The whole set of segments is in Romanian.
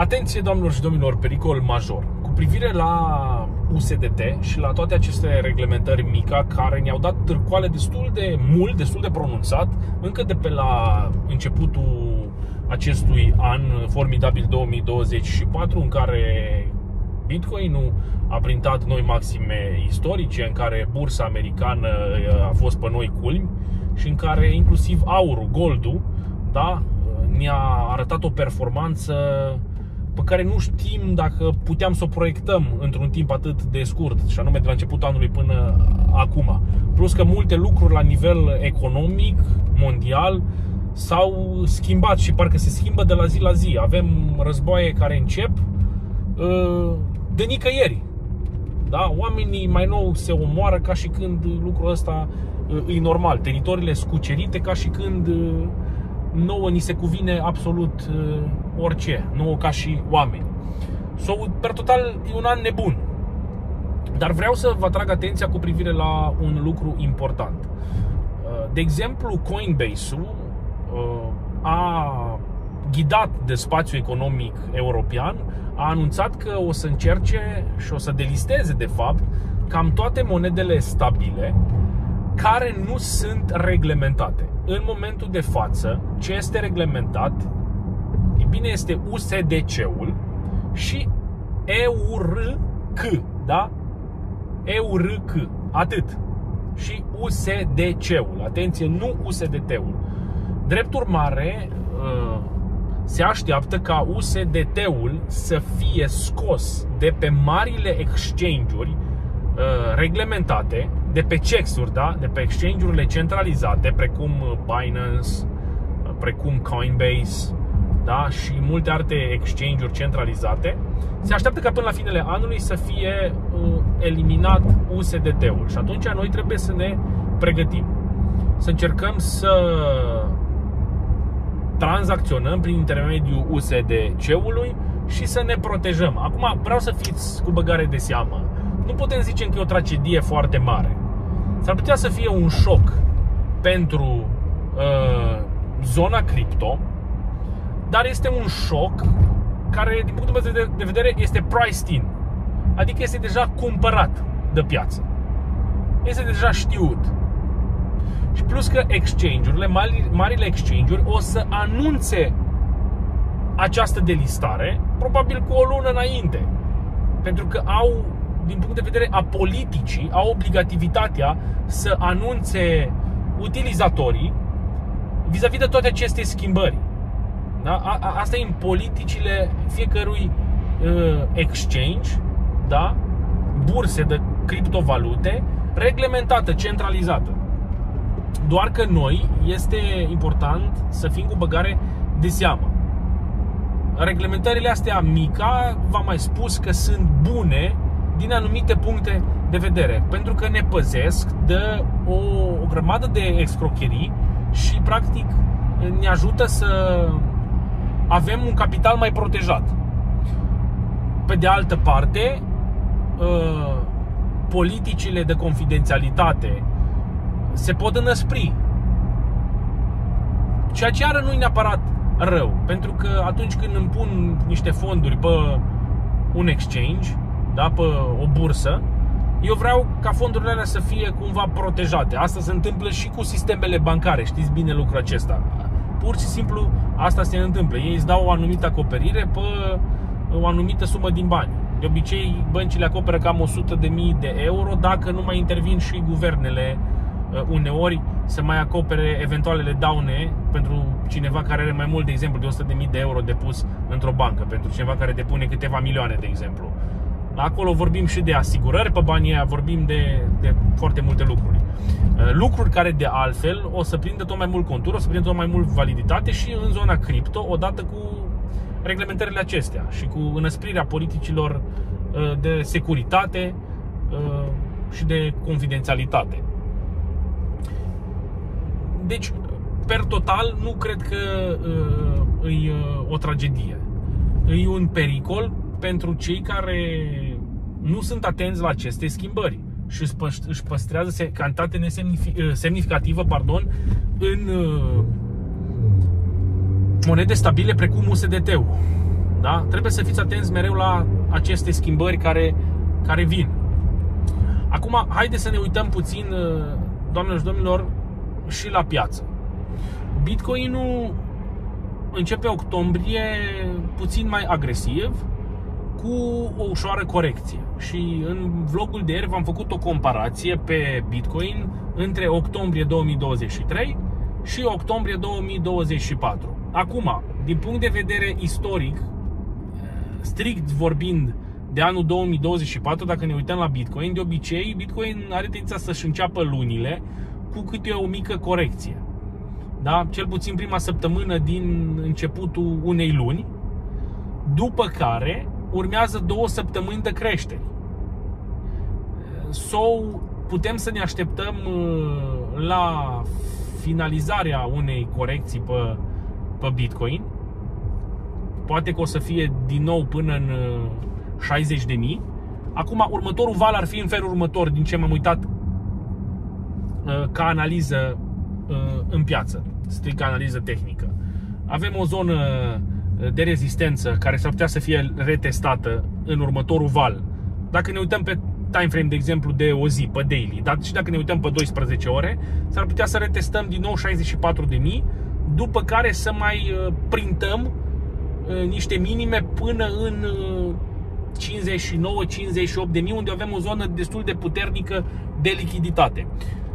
Atenție, doamnelor și domnilor, pericol major. Cu privire la USDT și la toate aceste reglementări MiCA care ne-au dat târcoale destul de mult, destul de pronunțat, încă de pe la începutul acestui an formidabil 2024, în care Bitcoin-ul a printat noi maxime istorice, în care bursa americană a fost pe noi culmi și în care inclusiv aurul, goldul, da, ne-a arătat o performanță pe care nu știm dacă puteam să o proiectăm într-un timp atât de scurt, și anume de la începutul anului până acum. Plus că multe lucruri la nivel economic, mondial, s-au schimbat și parcă se schimbă de la zi la zi. Avem războaie care încep de nicăieri. Da? Oamenii mai nou se omoară ca și când lucrul ăsta e normal. Teritoriile scucerite ca și când nouă ni se cuvine absolut orice, nouă ca și oameni. Per total, e un an nebun. Dar vreau să vă atrag atenția cu privire la un lucru important. De exemplu, Coinbase-ul a ghidat de spațiul economic european, a anunțat că o să încerce și o să delisteze, de fapt, cam toate monedele stabile care nu sunt reglementate. În momentul de față, ce este reglementat, e bine, este USDC-ul și EURC, da? EURC, atât. Și USDC-ul, atenție, nu USDT-ul. Drept urmare, se așteaptă ca USDT-ul să fie scos de pe marile exchange-uri reglementate, de pe CEX-uri, da? De pe exchange-urile centralizate, precum Binance, precum Coinbase, da? Și multe alte exchange-uri centralizate. Se așteaptă ca până la finele anului să fie eliminat USDT-ul. Și atunci noi trebuie să ne pregătim, să încercăm să tranzacționăm prin intermediul USDC-ului și să ne protejăm. Acum vreau să fiți cu băgare de seamă. Nu putem zice că e o tragedie foarte mare. S-ar putea să fie un șoc pentru zona cripto, dar este un șoc care, din punctul meu de vedere, este priced in. Adică este deja cumpărat de piață. Este deja știut. Și plus că exchange-urile, marile exchange-uri, o să anunțe această delistare probabil cu o lună înainte. Pentru că au, din punct de vedere a politicii, au obligativitatea să anunțe utilizatorii vis-a-vis de toate aceste schimbări. Da? Asta e în politicile fiecărui exchange, da? Burse de criptovalute reglementată, centralizată. Doar că noi este important să fim cu băgare de seamă. Reglementările astea MiCA, v-am mai spus că sunt bune din anumite puncte de vedere, pentru că ne păzesc de o grămadă de escrocherii și practic ne ajută să avem un capital mai protejat. Pe de altă parte, politicile de confidențialitate se pot înăspri, ceea ce ară nu-i neapărat rău, pentru că atunci când îmi pun niște fonduri pe un exchange, da, pe o bursă, eu vreau ca fondurile alea să fie cumva protejate. Asta se întâmplă și cu sistemele bancare, știți bine lucrul acesta. Pur și simplu asta se întâmplă. Ei îți dau o anumită acoperire pe o anumită sumă din bani. De obicei băncile acoperă cam 100.000 de euro, dacă nu mai intervin și guvernele uneori să mai acopere eventualele daune pentru cineva care are mai mult, de exemplu, de 100.000 de euro depus într-o bancă, pentru cineva care depune câteva milioane, de exemplu. Acolo vorbim și de asigurări pe banii aia, vorbim de foarte multe lucruri. Lucruri care de altfel o să prindă tot mai mult contur, o să prindă tot mai mult validitate și în zona cripto, odată cu reglementările acestea și cu înăsprirea politicilor de securitate și de confidențialitate. Deci, per total, nu cred că e o tragedie. E un pericol pentru cei care nu sunt atenți la aceste schimbări și își păstrează cantitate semnificativă, în monede stabile precum USDT-ul. Da? Trebuie să fiți atenți mereu la aceste schimbări care vin. Acum, haideți să ne uităm puțin, doamnelor și domnilor, și la piață. Bitcoin-ul începe octombrie puțin mai agresiv, cu o ușoară corecție. Și în vlogul de ieri v-am făcut o comparație pe Bitcoin între octombrie 2023 și octombrie 2024. Acum, din punct de vedere istoric, strict vorbind de anul 2024, dacă ne uităm la Bitcoin, de obicei Bitcoin are tendința să-și înceapă lunile cu câte o mică corecție. Da? Cel puțin prima săptămână din începutul unei luni, după care urmează 2 săptămâni de creștere. Putem să ne așteptăm la finalizarea unei corecții pe Bitcoin. Poate că o să fie din nou până în 60.000. Acum, următorul val ar fi în felul următor, din ce m-am uitat ca analiză în piață, strict ca analiză tehnică. Avem o zonă de rezistență care s-ar putea să fie retestată în următorul val. Dacă ne uităm pe time frame, de exemplu, de o zi, pe daily, dar și dacă ne uităm pe 12 ore, s-ar putea să retestăm din nou 64.000, după care să mai printăm niște minime până în 59-58.000, unde avem o zonă destul de puternică de lichiditate.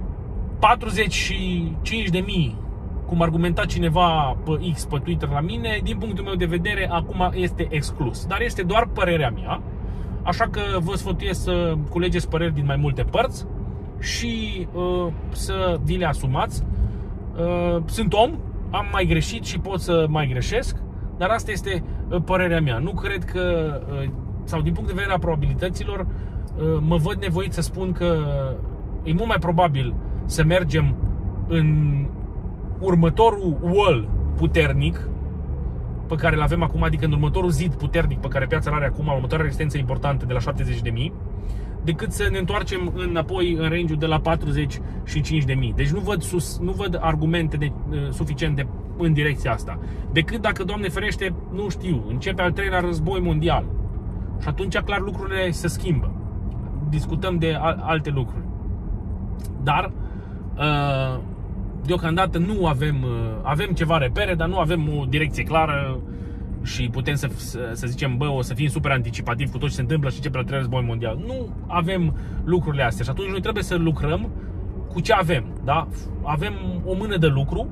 45.000, cum argumenta cineva pe X, pe Twitter la mine, din punctul meu de vedere, acum este exclus. Dar este doar părerea mea, așa că vă sfătuiesc să culegeți păreri din mai multe părți și să vi le asumați. Sunt om, am mai greșit și pot să mai greșesc, dar asta este părerea mea. Nu cred că, sau din punct de vedere a probabilităților, mă văd nevoit să spun că e mult mai probabil să mergem în următorul wall puternic pe care îl avem acum, adică în următorul zid puternic pe care piața are acum, următoarea rezistență importantă de la 70.000, decât să ne întoarcem înapoi în range-ul de la 45.000. Deci nu văd argumente suficiente în direcția asta. Decât dacă, Doamne ferește, nu știu, începe al 3-lea război mondial. Și atunci, clar, lucrurile se schimbă. Discutăm de alte lucruri. Dar deocamdată nu avem ceva repere, dar nu avem o direcție clară și putem să zicem, bă, o să fim super anticipativ cu tot ce se întâmplă și începe al 3-lea război mondial. Nu avem lucrurile astea și atunci noi trebuie să lucrăm cu ce avem, da? Avem o mână de lucru,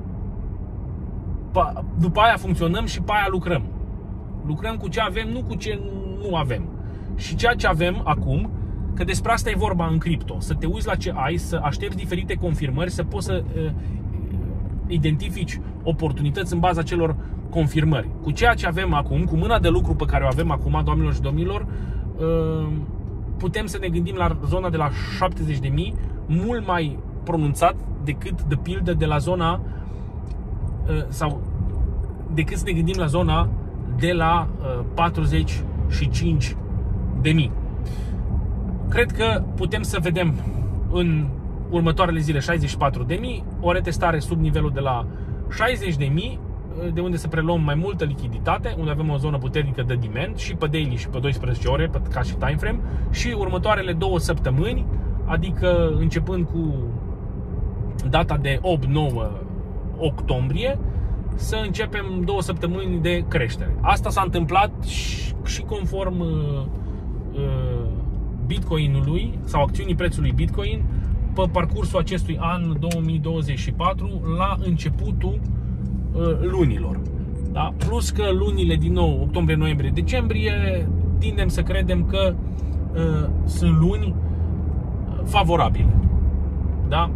după aia funcționăm și pe aia lucrăm. Lucrăm cu ce avem, nu cu ce nu avem. Și ceea ce avem acum, că despre asta e vorba în cripto, să te uiți la ce ai, să aștepți diferite confirmări, să poți să identifici oportunități în baza celor confirmări. Cu ceea ce avem acum, cu mâna de lucru pe care o avem acum, doamnelor și domnilor, putem să ne gândim la zona de la 70.000 mult mai pronunțat decât, de pildă, de la zona sau decât să ne gândim la zona de la 45.000. Cred că putem să vedem în următoarele zile 64.000, o retestare sub nivelul de la 60.000, de unde să preluăm mai multă lichiditate, unde avem o zonă puternică de demand și pe daily și pe 12 ore, ca și time frame, și următoarele 2 săptămâni, adică începând cu data de 8-9 octombrie, să începem 2 săptămâni de creștere. Asta s-a întâmplat și conform Bitcoinului sau acțiunii prețului Bitcoin pe parcursul acestui an 2024 la începutul lunilor. Da? Plus că lunile din nou, octombrie, noiembrie, decembrie, tindem să credem că sunt luni favorabile. Da?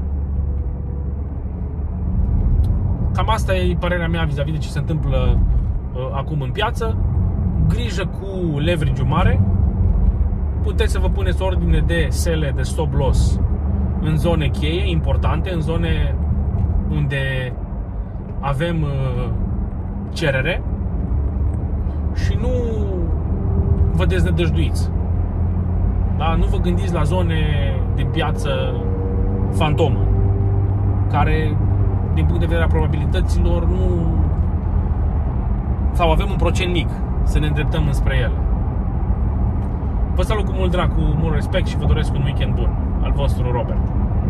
Cam asta e părerea mea vis-a-vis de ce se întâmplă acum în piață. Grijă cu leverage-ul mare. Puteți să vă puneți ordine de sele, de stop loss în zone cheie, importante, în zone unde avem cerere și nu vă deznădăjduiți. Da? Nu vă gândiți la zone din piață fantomă, care, din punct de vedere a probabilităților, nu, sau avem un procent mic să ne îndreptăm înspre ele. Vă salut cu mult drag, cu mult respect și vă doresc un weekend bun. Al vostru Robert.